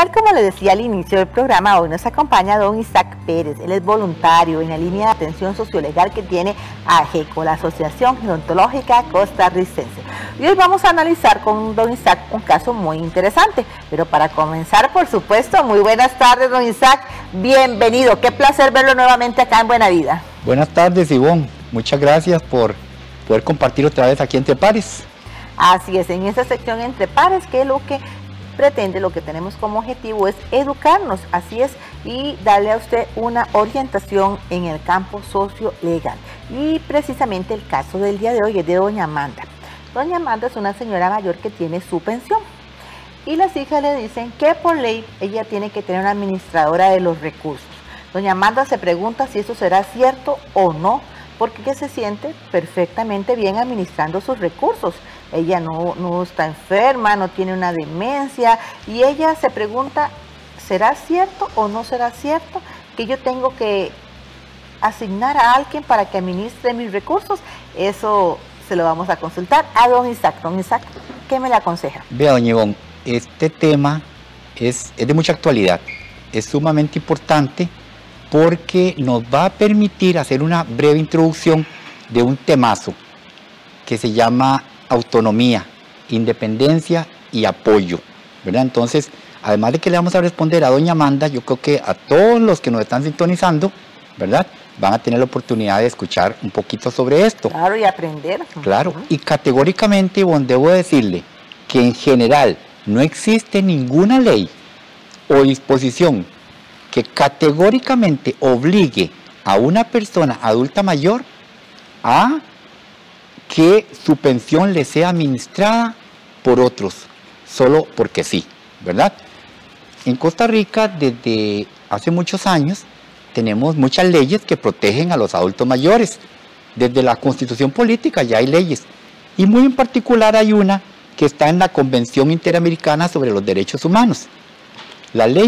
Tal como le decía al inicio del programa, hoy nos acompaña don Isaac Pérez. Él es voluntario en la línea de atención sociolegal que tiene AGECO, la Asociación Gerontológica Costarricense. Y hoy vamos a analizar con don Isaac un caso muy interesante. Pero para comenzar, por supuesto, muy buenas tardes, don Isaac. Bienvenido. Qué placer verlo nuevamente acá en Buena Vida. Buenas tardes, Ivonne. Muchas gracias por poder compartir otra vez aquí Entre Pares. Así es, en esta sección Entre Pares, que lo que pretende, lo que tenemos como objetivo es educarnos, así es, y darle a usted una orientación en el campo socio-legal. Y precisamente el caso del día de hoy es de doña Amanda. Doña Amanda es una señora mayor que tiene su pensión y las hijas le dicen que por ley ella tiene que tener una administradora de los recursos. Doña Amanda se pregunta si eso será cierto o no, porque ella se siente perfectamente bien administrando sus recursos. Ella no está enferma, no tiene una demencia, y ella se pregunta, ¿será cierto o no será cierto que yo tengo que asignar a alguien para que administre mis recursos? Eso se lo vamos a consultar a don Isaac. Don Isaac, ¿qué me le aconseja? Vea, doña Ivonne, este tema es de mucha actualidad, es sumamente importante porque nos va a permitir hacer una breve introducción de un temazo que se llama autonomía, independencia y apoyo, ¿verdad? Entonces, además de que le vamos a responder a doña Amanda, yo creo que a todos los que nos están sintonizando, ¿verdad?, van a tener la oportunidad de escuchar un poquito sobre esto. Claro, y aprender. Claro, y categóricamente, Ivonne, debo decirle que en general no existe ninguna ley o disposición que categóricamente obligue a una persona adulta mayor a que su pensión le sea administrada por otros, solo porque sí, ¿verdad? En Costa Rica, desde hace muchos años, tenemos muchas leyes que protegen a los adultos mayores. Desde la Constitución Política ya hay leyes, y muy en particular hay una que está en la Convención Interamericana sobre los Derechos Humanos. La ley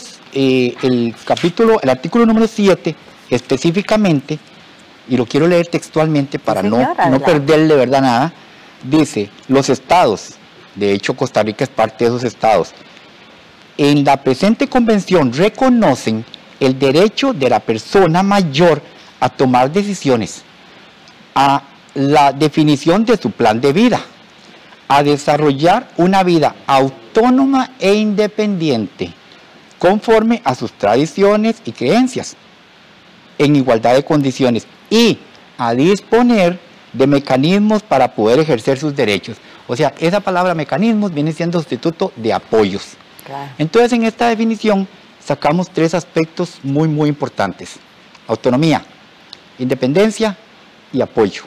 el artículo número 7, específicamente, y lo quiero leer textualmente para no perderle verdad nada, dice: los estados, de hecho Costa Rica es parte de esos estados, en la presente convención reconocen el derecho de la persona mayor a tomar decisiones, a la definición de su plan de vida, a desarrollar una vida autónoma e independiente, conforme a sus tradiciones y creencias, en igualdad de condiciones, y a disponer de mecanismos para poder ejercer sus derechos. O sea, esa palabra mecanismos viene siendo sustituto de apoyos. Claro. Entonces, en esta definición sacamos tres aspectos muy, muy importantes: autonomía, independencia y apoyo.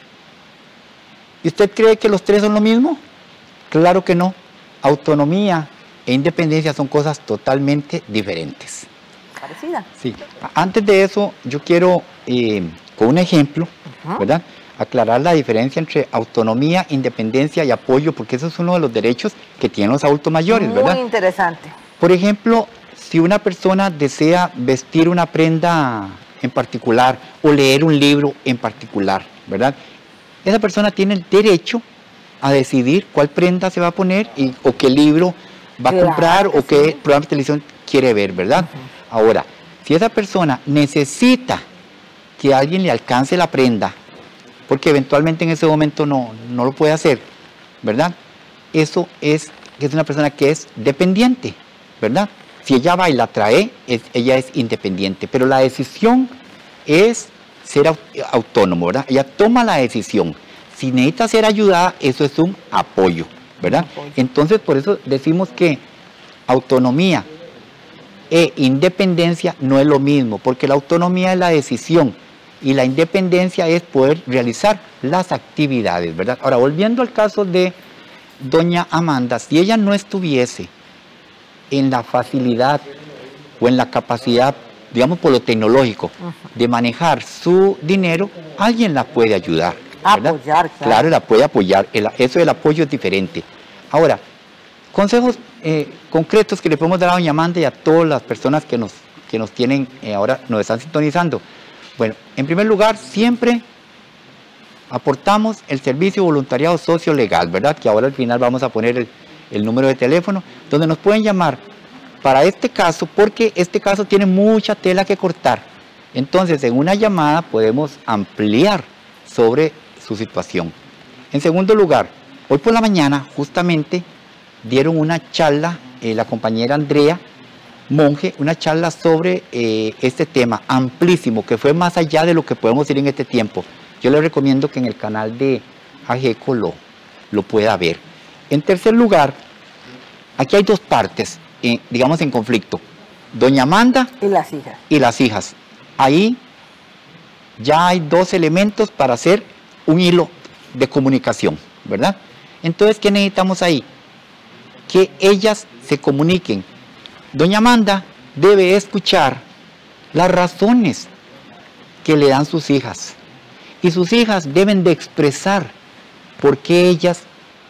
¿Y usted cree que los tres son lo mismo? Claro que no. Autonomía e independencia son cosas totalmente diferentes. Parecida. Sí. Antes de eso, yo quiero, con un ejemplo, ¿verdad?, aclarar la diferencia entre autonomía, independencia y apoyo, porque eso es uno de los derechos que tienen los adultos mayores, ¿verdad? Muy interesante. Por ejemplo, si una persona desea vestir una prenda en particular o leer un libro en particular, ¿verdad?, esa persona tiene el derecho a decidir cuál prenda se va a poner o qué libro va a comprar o qué programa de televisión quiere ver, ¿verdad? Ahora, si esa persona necesita que alguien le alcance la prenda, porque eventualmente en ese momento no lo puede hacer, ¿verdad?, eso es una persona que es dependiente, ¿verdad? Si ella va y la trae, ella es independiente, pero la decisión es ser autónomo, ¿verdad? Ella toma la decisión. Si necesita ser ayudada, eso es un apoyo, ¿verdad? Entonces, por eso decimos que autonomía e independencia no es lo mismo, porque la autonomía es la decisión y la independencia es poder realizar las actividades, ¿verdad? Ahora, volviendo al caso de doña Amanda, si ella no estuviese en la facilidad o en la capacidad, digamos por lo tecnológico, de manejar su dinero, alguien la puede ayudar, ¿verdad? Apoyar, claro, la puede apoyar. Eso del apoyo es diferente. Ahora, consejos concretos que le podemos dar a doña Amanda y a todas las personas que nos tienen, ahora nos están sintonizando. Bueno, en primer lugar, siempre aportamos el servicio voluntariado socio-legal, ¿verdad? Que ahora al final vamos a poner el número de teléfono, donde nos pueden llamar para este caso, porque este caso tiene mucha tela que cortar. Entonces, en una llamada podemos ampliar sobre su situación. En segundo lugar, hoy por la mañana justamente dieron una charla, la compañera Andrea Monge, una charla sobre este tema amplísimo, que fue más allá de lo que podemos ir en este tiempo. Yo les recomiendo que en el canal de AGECO lo pueda ver. En tercer lugar, aquí hay dos partes, digamos en conflicto. Doña Amanda y las hijas. Y las hijas. Ahí ya hay dos elementos para hacer un hilo de comunicación, ¿verdad? Entonces, ¿qué necesitamos ahí? Que ellas se comuniquen. Doña Amanda debe escuchar las razones que le dan sus hijas. Y sus hijas deben de expresar por qué ellas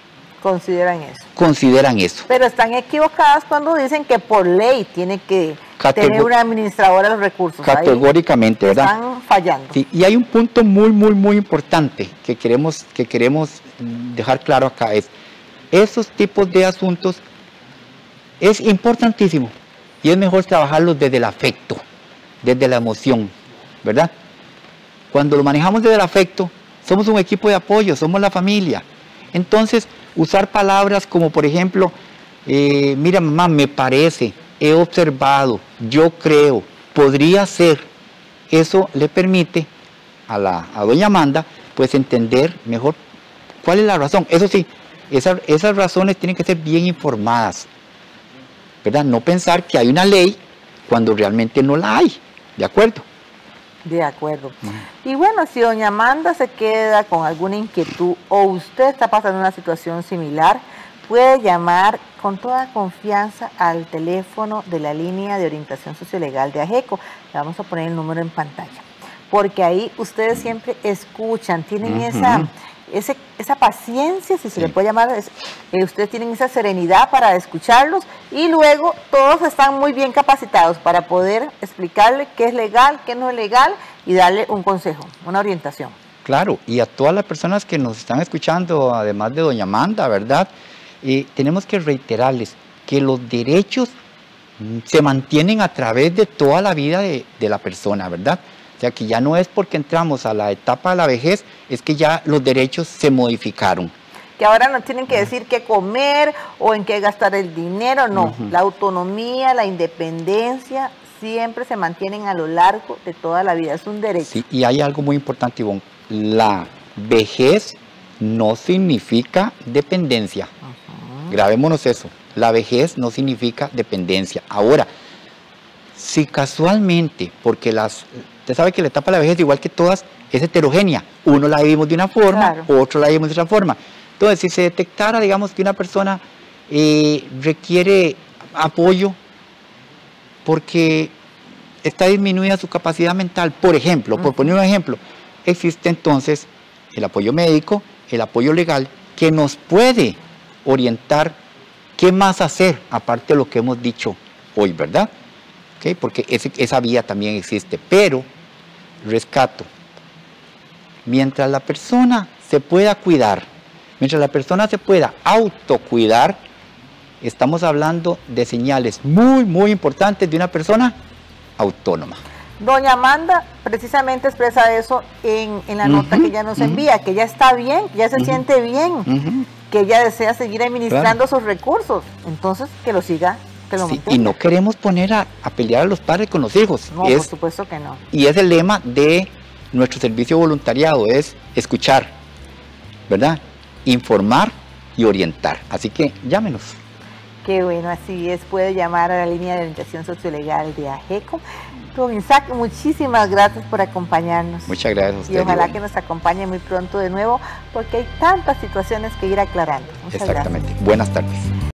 consideran eso. Pero están equivocadas cuando dicen que por ley tiene que tener una administradora de los recursos. Categóricamente, ahí ¿verdad? Están fallando. Sí, y hay un punto muy importante que queremos dejar claro acá. Esos tipos de asuntos es importantísimo y es mejor trabajarlos desde el afecto, desde la emoción, ¿verdad? Cuando lo manejamos desde el afecto, somos un equipo de apoyo, somos la familia. Entonces, usar palabras como, por ejemplo, mira mamá, me parece, he observado, yo creo, podría ser, eso le permite a doña Amanda, pues entender mejor cuál es la razón. Eso sí, esas razones tienen que ser bien informadas, ¿verdad? No pensar que hay una ley cuando realmente no la hay, ¿de acuerdo? De acuerdo. Y bueno, si doña Amanda se queda con alguna inquietud o usted está pasando una situación similar, puede llamar con toda confianza al teléfono de la línea de orientación sociolegal de AGECO. Le vamos a poner el número en pantalla, porque ahí ustedes siempre escuchan, tienen esa paciencia, si se le puede llamar, ustedes tienen esa serenidad para escucharlos y luego todos están muy bien capacitados para poder explicarle qué es legal, qué no es legal y darle un consejo, una orientación. Claro, y a todas las personas que nos están escuchando, además de doña Amanda, ¿verdad? Tenemos que reiterarles que los derechos se mantienen a través de toda la vida de la persona, ¿verdad? O sea, que ya no es porque entramos a la etapa de la vejez, es que ya los derechos se modificaron. Que ahora no tienen que decir qué comer o en qué gastar el dinero, no. La autonomía, la independencia siempre se mantienen a lo largo de toda la vida, es un derecho. Sí, y hay algo muy importante, Ivonne, la vejez no significa dependencia. Grabémonos eso, la vejez no significa dependencia. Ahora, si casualmente, porque usted sabe que la etapa de la vejez, igual que todas, es heterogénea. Uno la vivimos de una forma, otro la vivimos de otra forma. Entonces, si se detectara, digamos, que una persona requiere apoyo porque está disminuida su capacidad mental, por ejemplo, por poner un ejemplo, existe entonces el apoyo médico, el apoyo legal, que nos puede orientar qué más hacer, aparte de lo que hemos dicho hoy, ¿verdad? ¿Okay? Porque esa vía también existe, pero rescato, mientras la persona se pueda cuidar, mientras la persona se pueda autocuidar, estamos hablando de señales muy importantes de una persona autónoma. Doña Amanda precisamente expresa eso en la nota que ella nos envía, que ella está bien, que ella se siente bien, que ella desea seguir administrando sus recursos, entonces que lo siga. Sí, y no queremos poner a pelear a los padres con los hijos. No, por supuesto que no. Y es el lema de nuestro servicio voluntariado, es escuchar, ¿verdad? Informar y orientar. Así que llámenos. Qué bueno, así es, puede llamar a la línea de orientación sociolegal de AGECO. Don Isaac, muchísimas gracias por acompañarnos. Muchas gracias a usted. Y ojalá que nos acompañe muy pronto de nuevo, porque hay tantas situaciones que ir aclarando. Muchas Exactamente. Gracias. Buenas tardes.